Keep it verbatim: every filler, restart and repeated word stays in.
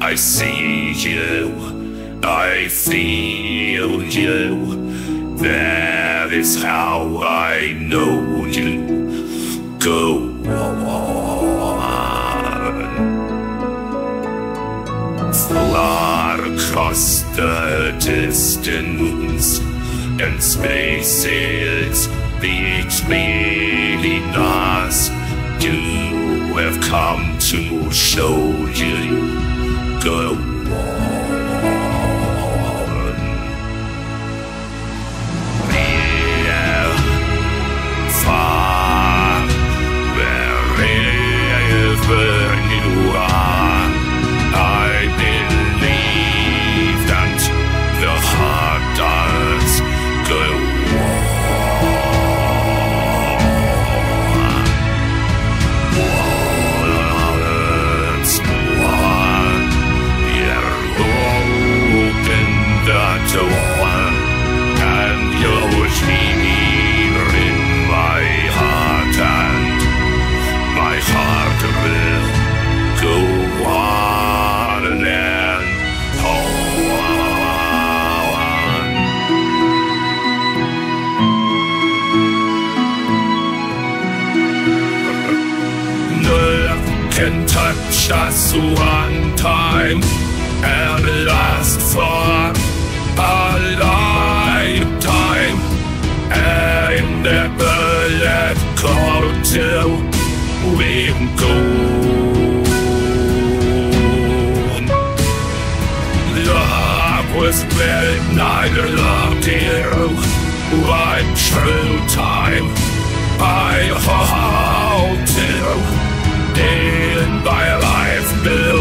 I see you, I feel you. That is how I know you. Go on. Far across the distance and spaces between us, you have come to show you. Go on. Near, far, wherever you are, I believe that the heart does go on. To one, and you're here in my heart, and my heart will go on and on. Love can touch us one time and last for a lifetime, and never let go till we go. Love was built, neither loved you. One true time I hold to in my life built.